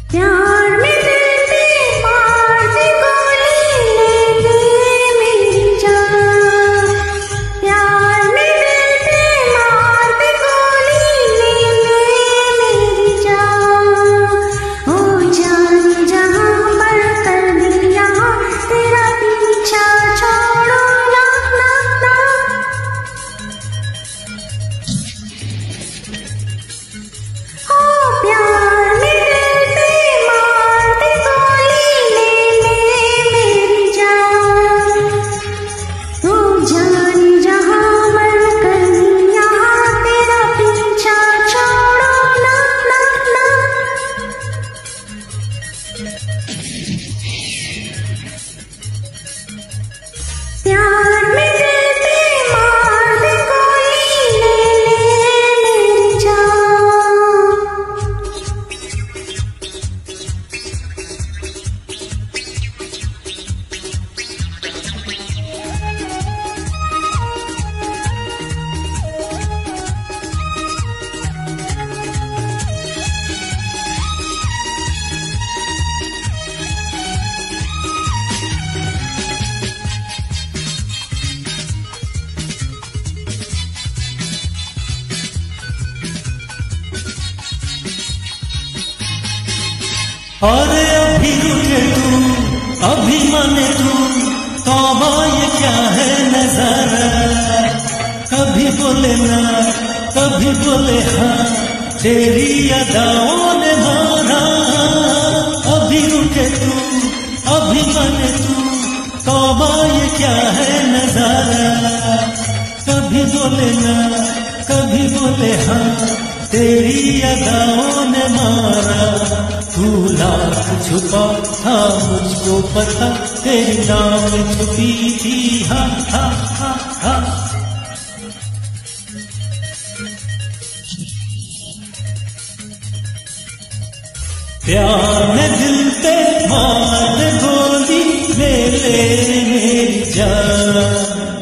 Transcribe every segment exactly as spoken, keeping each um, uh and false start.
प्यार में दिल पे मार दे गोली, ले ले मेरी जान। प्यार में दिल पे मार दे गोली, ले ले मेरी जान। ओ जान जहां पर कर दिया तेरा पीछा, छोड़ो ना ना ना। ओ प्यार में प्यार में दिल पे मार दे गोली, ले ले मेरी जान। अरे अभी रुके तू, अभी माने तू, तौबा ये क्या है नजारा। कभी बोले ना, कभी बोले हाँ, तेरी अदाओं ने मारा। अभी रुके तू, अभी माने तू, तौबा ये क्या है नजारा। कभी बोले ना, कभी बोले हाँ, तेरी अदाओं ने मारा। तू लाख छुपा था मुझको पता, तेरी नाम छुपी थी हा हा हा हा। प्यार में दिल पे मार गोली, ले ले मेरी जान।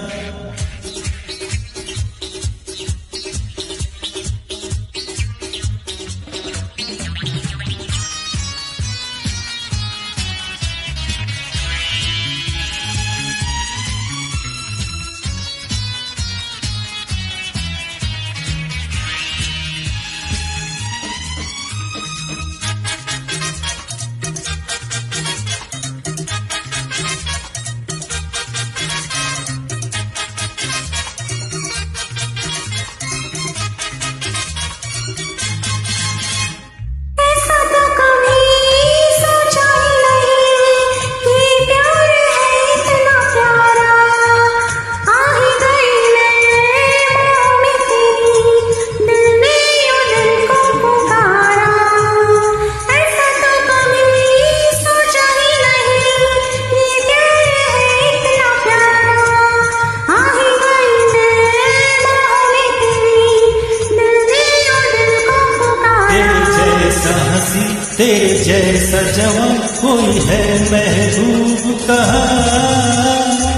तेरे जैसा जवान कोई है महबूब कहाँ।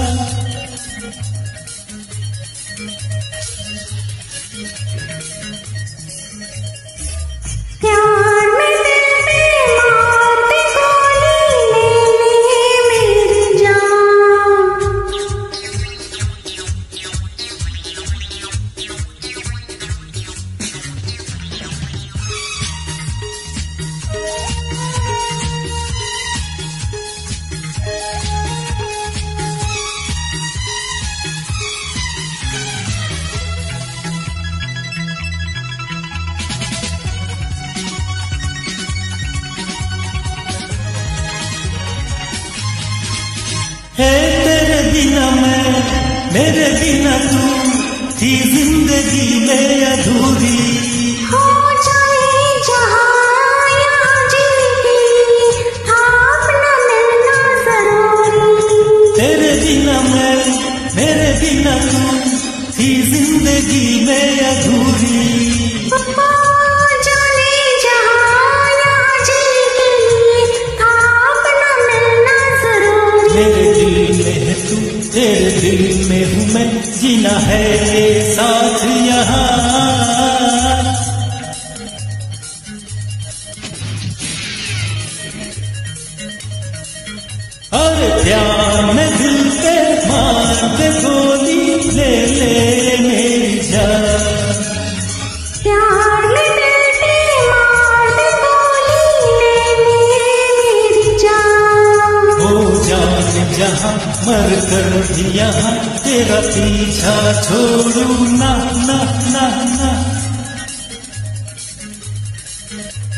है तेरे बिना मैं, मेरे बिना तू, थी जिंदगी में अधूरी। हो जाए जहाँ यहाँ जिंदगी, आप न मिलना जरूरी। तेरे बिना मैं, मेरे बिना तू, थी जिंदगी में अधूरी। मेरे दिल में है तू, तेरे दिल में हूँ मैं, जीना है ये साथ यहाँ। दे गोली, ले ले मेरी जान। प्यार में मिलते मार दे गोली, ले ले मेरी जान। हो जान जहाँ मर कर भी यहाँ, तेरा पीछा छोड़ू ना ना ना ना।